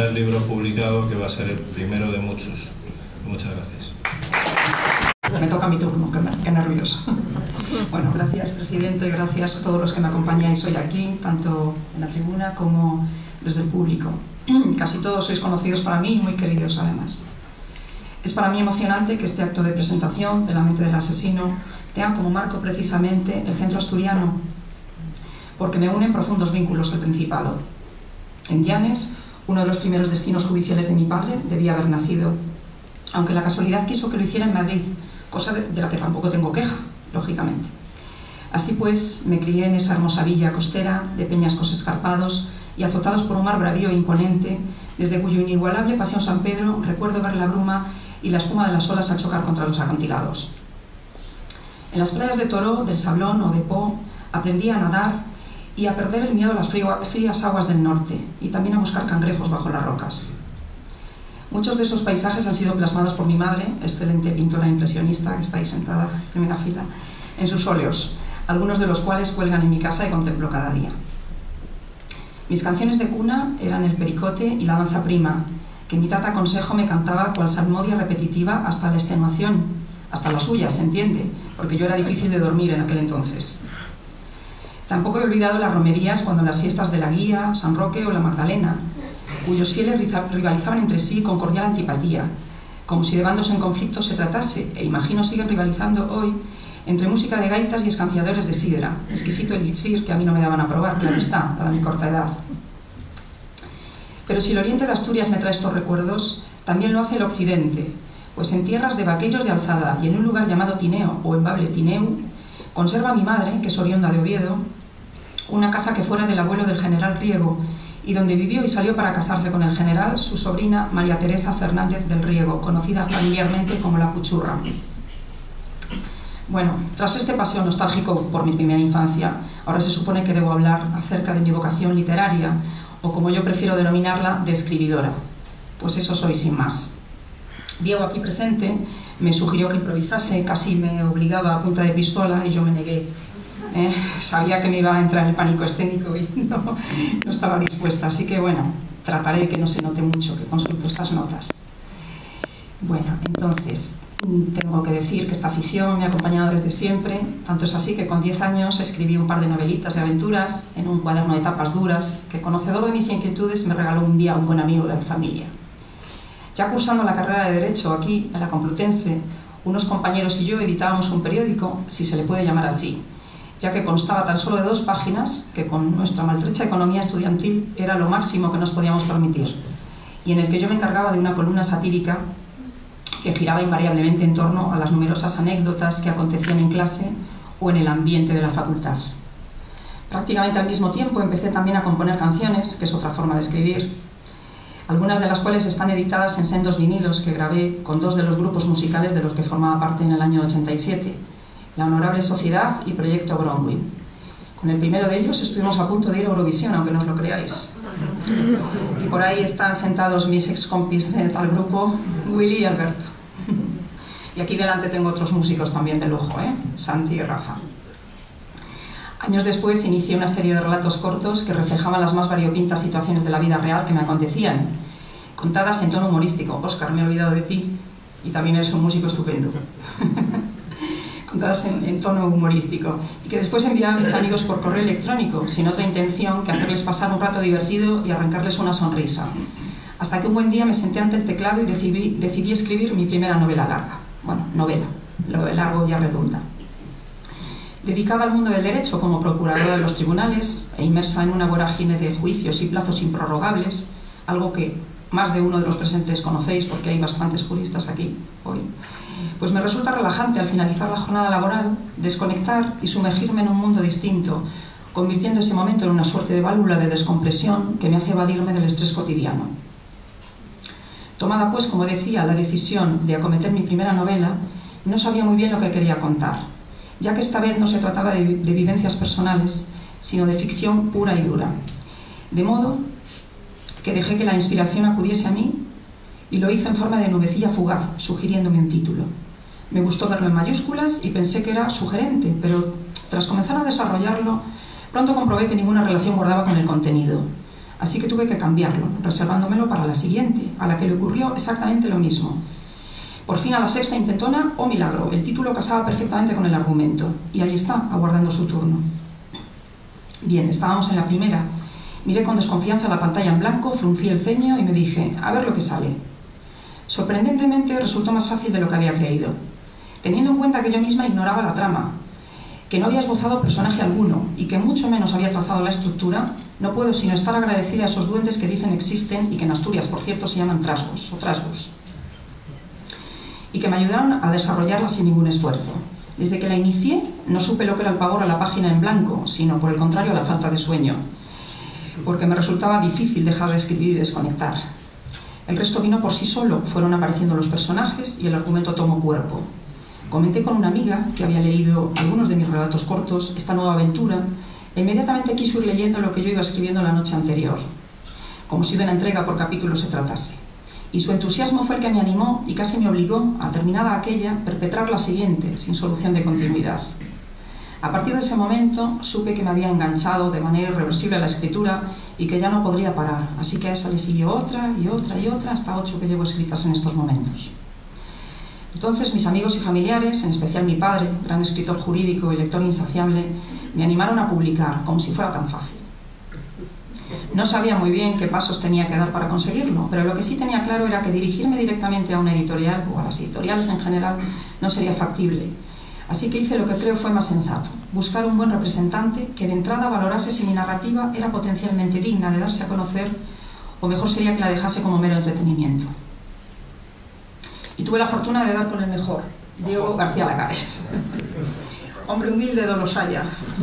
primer libro publicado, que va a ser el primero de muchos. Muchas gracias. Me toca mi turno, qué nervioso. Bueno, gracias, presidente, gracias a todos los que me acompañáis hoy aquí, tanto en la tribuna como desde el público. Casi todos sois conocidos para mí y muy queridos además. Es para mí emocionante que este acto de presentación de La mente del asesino tenga como marco precisamente el centro asturiano, porque me unen profundos vínculos al Principado. En Llanes, uno de los primeros destinos judiciales de mi padre, debía haber nacido, aunque la casualidad quiso que lo hiciera en Madrid, cosa de la que tampoco tengo queja, lógicamente. Así pues, me crié en esa hermosa villa costera, de peñascos escarpados y azotados por un mar bravío e imponente, desde cuyo inigualable Paseo San Pedro recuerdo ver la bruma y la espuma de las olas al chocar contra los acantilados. En las playas de Toró, del Sablón o de Po, aprendí a nadar y a perder el miedo a las frías aguas del norte, y también a buscar cangrejos bajo las rocas. Muchos de esos paisajes han sido plasmados por mi madre, excelente pintora impresionista, que está ahí sentada en primera fila, en sus óleos, algunos de los cuales cuelgan en mi casa y contemplo cada día. Mis canciones de cuna eran El Pericote y La Danza Prima, que mi tata Consejo me cantaba cual salmodia repetitiva hasta la extenuación, hasta la suya, se entiende, porque yo era difícil de dormir en aquel entonces. Tampoco he olvidado las romerías cuando las fiestas de la Guía, San Roque o la Magdalena, cuyos fieles rivalizaban entre sí con cordial antipatía, como si de bandos en conflicto se tratase, e imagino siguen rivalizando hoy, entre música de gaitas y escanciadores de sidra, exquisito elixir que a mí no me daban a probar, claro está, dada mi corta edad. Pero si el oriente de Asturias me trae estos recuerdos, también lo hace el occidente, pues en tierras de vaqueros de alzada y en un lugar llamado Tineo o en Bable Tineu, conserva mi madre, que es oriunda de Oviedo, una casa que fuera del abuelo del general Riego, y donde vivió y salió para casarse con el general su sobrina María Teresa Fernández del Riego, conocida familiarmente como la Puchurra. Bueno, tras este paseo nostálgico por mi primera infancia, ahora se supone que debo hablar acerca de mi vocación literaria, o como yo prefiero denominarla, de escribidora. Pues eso soy sin más. Diego, aquí presente, me sugirió que improvisase, casi me obligaba a punta de pistola y yo me negué. Sabía que me iba a entrar el pánico escénico y no estaba dispuesta, así que bueno, trataré que no se note mucho, que consulto estas notas. Bueno, entonces, tengo que decir que esta afición me ha acompañado desde siempre, tanto es así que con 10 años escribí un par de novelitas de aventuras en un cuaderno de tapas duras que, conocedor de mis inquietudes, me regaló un día un buen amigo de la familia. Ya cursando la carrera de Derecho aquí, en la Complutense, unos compañeros y yo editábamos un periódico, si se le puede llamar así, ya que constaba tan solo de 2 páginas, que con nuestra maltrecha economía estudiantil era lo máximo que nos podíamos permitir, y en el que yo me encargaba de una columna satírica que giraba invariablemente en torno a las numerosas anécdotas que acontecían en clase o en el ambiente de la facultad. Prácticamente al mismo tiempo empecé también a componer canciones, que es otra forma de escribir, algunas de las cuales están editadas en sendos vinilos que grabé con 2 de los grupos musicales de los que formaba parte en el año 87, La Honorable Sociedad y Proyecto Bromwell. Con el primero de ellos estuvimos a punto de ir a Eurovisión, aunque no os lo creáis. Y por ahí están sentados mis ex compis de tal grupo, Willy y Alberto. Y aquí delante tengo otros músicos también de lujo, Santi y Rafa. Años después inicié una serie de relatos cortos que reflejaban las más variopintas situaciones de la vida real que me acontecían, contadas en tono humorístico. Óscar, me he olvidado de ti, y también eres un músico estupendo. Contadas en tono humorístico, y que después enviaba a mis amigos por correo electrónico, sin otra intención que hacerles pasar un rato divertido y arrancarles una sonrisa. Hasta que un buen día me senté ante el teclado y decidí escribir mi primera novela larga. Bueno, novela, lo de largo ya redunda. Dedicada al mundo del derecho como procuradora de los tribunales e inmersa en una vorágine de juicios y plazos improrrogables, algo que más de uno de los presentes conocéis porque hay bastantes juristas aquí hoy, pues me resulta relajante al finalizar la jornada laboral desconectar y sumergirme en un mundo distinto, convirtiendo ese momento en una suerte de válvula de descompresión que me hace evadirme del estrés cotidiano. Tomada pues, como decía, la decisión de acometer mi primera novela, no sabía muy bien lo que quería contar, ya que esta vez no se trataba de vivencias personales, sino de ficción pura y dura. De modo que dejé que la inspiración acudiese a mí y lo hice en forma de nubecilla fugaz, sugiriéndome un título. Me gustó verlo en mayúsculas y pensé que era sugerente, pero tras comenzar a desarrollarlo, pronto comprobé que ninguna relación guardaba con el contenido. Así que tuve que cambiarlo, reservándomelo para la siguiente, a la que le ocurrió exactamente lo mismo. Por fin a la sexta intentona, ¡oh milagro!, el título casaba perfectamente con el argumento, y ahí está, aguardando su turno. Bien, estábamos en la primera. Miré con desconfianza la pantalla en blanco, fruncí el ceño y me dije, a ver lo que sale. Sorprendentemente resultó más fácil de lo que había creído, teniendo en cuenta que yo misma ignoraba la trama, que no había esbozado personaje alguno y que mucho menos había trazado la estructura. No puedo sino estar agradecida a esos duendes que dicen existen y que en Asturias, por cierto, se llaman trasgos o trasgos, y que me ayudaron a desarrollarla sin ningún esfuerzo. Desde que la inicié, no supe lo que era el pavor a la página en blanco, sino por el contrario a la falta de sueño, porque me resultaba difícil dejar de escribir y desconectar. El resto vino por sí solo, fueron apareciendo los personajes y el argumento tomó cuerpo. Comenté con una amiga que había leído algunos de mis relatos cortos esta nueva aventura e inmediatamente quiso ir leyendo lo que yo iba escribiendo la noche anterior, como si de una entrega por capítulo se tratase. Y su entusiasmo fue el que me animó y casi me obligó, a terminada aquella, perpetrar la siguiente, sin solución de continuidad. A partir de ese momento supe que me había enganchado de manera irreversible a la escritura y que ya no podría parar, así que a esa le siguió otra y otra y otra, hasta 8 que llevo escritas en estos momentos. Entonces mis amigos y familiares, en especial mi padre, gran escritor jurídico y lector insaciable, me animaron a publicar, como si fuera tan fácil. No sabía muy bien qué pasos tenía que dar para conseguirlo, pero lo que sí tenía claro era que dirigirme directamente a una editorial, o a las editoriales en general, no sería factible. Así que hice lo que creo fue más sensato, buscar un buen representante que de entrada valorase si mi narrativa era potencialmente digna de darse a conocer, o mejor sería que la dejase como mero entretenimiento. Y tuve la fortuna de dar con el mejor, Diego García Lagares. Hombre humilde de Dolosaya,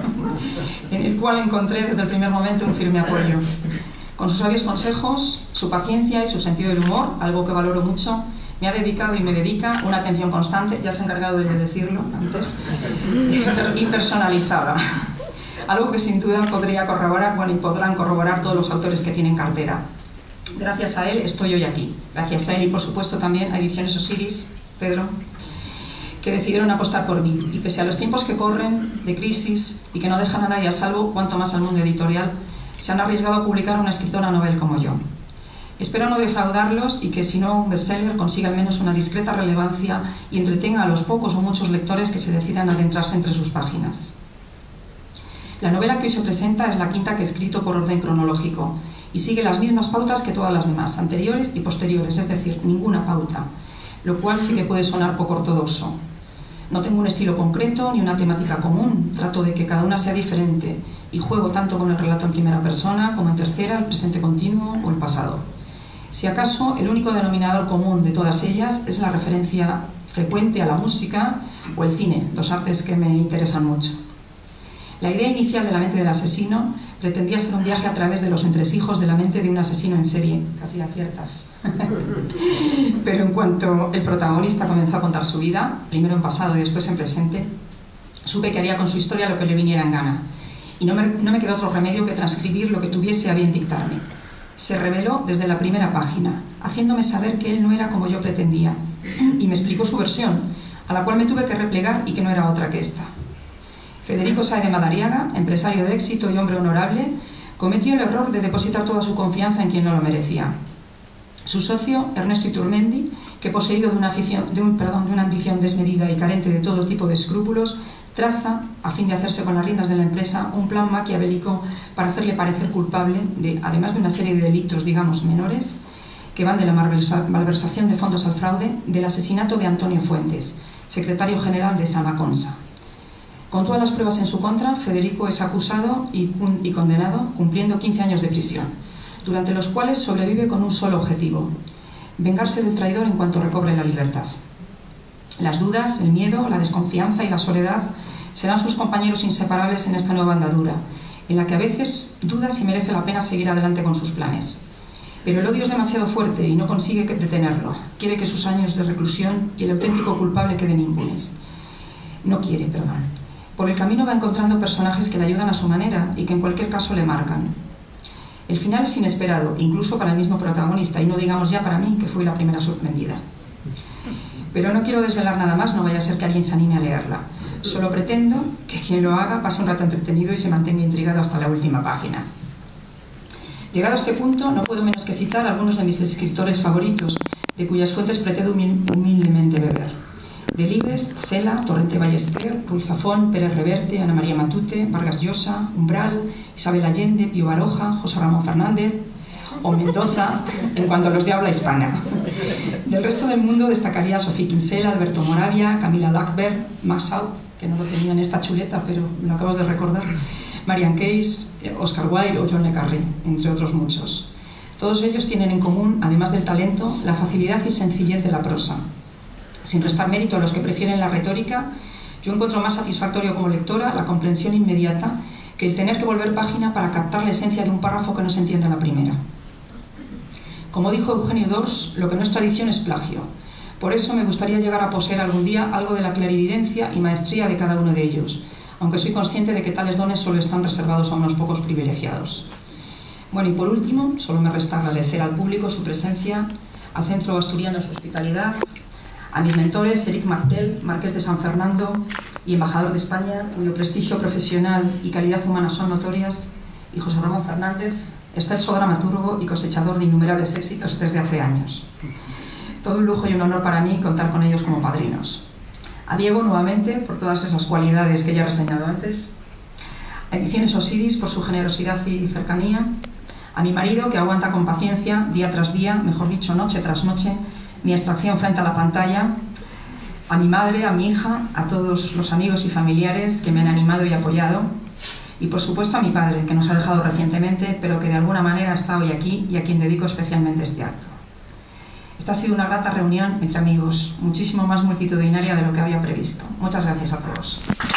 en el cual encontré desde el primer momento un firme apoyo. Con sus sabios consejos, su paciencia y su sentido del humor, algo que valoro mucho, me ha dedicado y me dedica una atención constante, ya se ha encargado de decirlo antes, y personalizada. Algo que sin duda podría corroborar, bueno, y podrán corroborar todos los autores que tienen cartera. Gracias a él estoy hoy aquí. Gracias a él y por supuesto también a Ediciones Osiris, Pedro, que decidieron apostar por mí. Y pese a los tiempos que corren, de crisis, y que no dejan a nadie a salvo, cuanto más al mundo editorial, se han arriesgado a publicar una escritora novel como yo. Espero no defraudarlos y que, si no un bestseller, consiga al menos una discreta relevancia y entretenga a los pocos o muchos lectores que se decidan a adentrarse entre sus páginas. La novela que hoy se presenta es la quinta que he escrito por orden cronológico y sigue las mismas pautas que todas las demás, anteriores y posteriores, es decir, ninguna pauta, lo cual sí que puede sonar poco ortodoxo. No tengo un estilo concreto ni una temática común, trato de que cada una sea diferente y juego tanto con el relato en primera persona como en tercera, el presente continuo o el pasado. Si acaso, el único denominador común de todas ellas es la referencia frecuente a la música o el cine, dos artes que me interesan mucho. La idea inicial de La mente del asesino pretendía ser un viaje a través de los entresijos de la mente de un asesino en serie, casi aciertas. Pero en cuanto el protagonista comenzó a contar su vida, primero en pasado y después en presente, supe que haría con su historia lo que le viniera en gana. Y no me quedó otro remedio que transcribir lo que tuviese a bien dictarme. Se reveló desde la primera página, haciéndome saber que él no era como yo pretendía, y me explicó su versión, a la cual me tuve que replegar y que no era otra que esta. Federico Sáez de Madariaga, empresario de éxito y hombre honorable, cometió el error de depositar toda su confianza en quien no lo merecía. Su socio, Ernesto Iturmendi, que poseído de una ambición desmedida y carente de todo tipo de escrúpulos, traza, a fin de hacerse con las riendas de la empresa, un plan maquiavélico para hacerle parecer culpable de, además de una serie de delitos, digamos, menores, que van de la malversación de fondos al fraude, del asesinato de Antonio Fuentes, secretario general de Samaconsa. Con todas las pruebas en su contra, Federico es acusado y condenado, cumpliendo 15 años de prisión, durante los cuales sobrevive con un solo objetivo: vengarse del traidor en cuanto recobre la libertad. Las dudas, el miedo, la desconfianza y la soledad serán sus compañeros inseparables en esta nueva andadura, en la que a veces duda si merece la pena seguir adelante con sus planes. Pero el odio es demasiado fuerte y no consigue detenerlo. Quiere que sus años de reclusión y el auténtico culpable queden impunes. No quiere, perdón. Por el camino va encontrando personajes que le ayudan a su manera y que en cualquier caso le marcan. El final es inesperado, incluso para el mismo protagonista, y no digamos ya para mí, que fui la primera sorprendida. Pero no quiero desvelar nada más, no vaya a ser que alguien se anime a leerla. Solo pretendo que quien lo haga pase un rato entretenido y se mantenga intrigado hasta la última página. Llegado a este punto, no puedo menos que citar a algunos de mis escritores favoritos, de cuyas fuentes pretendo humildemente beber. Delibes, Cela, Torrente Ballester, Ruiz Zafón, Pérez Reverte, Ana María Matute, Vargas Llosa, Umbral, Isabel Allende, Pío Baroja, José Ramón Fernández o Mendoza, en cuanto a los de habla hispana. Del resto del mundo destacaría Sofía Kinsella, Alberto Moravia, Camila Lackberg, Massaut, que no lo tenía en esta chuleta, pero me lo acabas de recordar, Marian Case, Oscar Wilde o John le Carré, entre otros muchos. Todos ellos tienen en común, además del talento, la facilidad y sencillez de la prosa. Sin restar mérito a los que prefieren la retórica, yo encuentro más satisfactorio como lectora la comprensión inmediata que el tener que volver página para captar la esencia de un párrafo que no se entiende a la primera. Como dijo Eugenio d'Ors, lo que no es tradición es plagio. Por eso me gustaría llegar a poseer algún día algo de la clarividencia y maestría de cada uno de ellos, aunque soy consciente de que tales dones solo están reservados a unos pocos privilegiados. Bueno, y por último, solo me resta agradecer al público su presencia, al Centro Asturiano su hospitalidad, a mis mentores, Eric Martel, Marqués de San Fernando y embajador de España, cuyo prestigio profesional y calidad humana son notorias, y José Ramón Fernández, excelso dramaturgo y cosechador de innumerables éxitos desde hace años. Todo un lujo y un honor para mí contar con ellos como padrinos. A Diego, nuevamente, por todas esas cualidades que ya he reseñado antes. A Ediciones Osiris, por su generosidad y cercanía. A mi marido, que aguanta con paciencia, día tras día, mejor dicho, noche tras noche, mi extracción frente a la pantalla. A mi madre, a mi hija, a todos los amigos y familiares que me han animado y apoyado. Y por supuesto a mi padre, que nos ha dejado recientemente, pero que de alguna manera está hoy aquí y a quien dedico especialmente este acto. Esta ha sido una grata reunión entre amigos, muchísimo más multitudinaria de lo que había previsto. Muchas gracias a todos.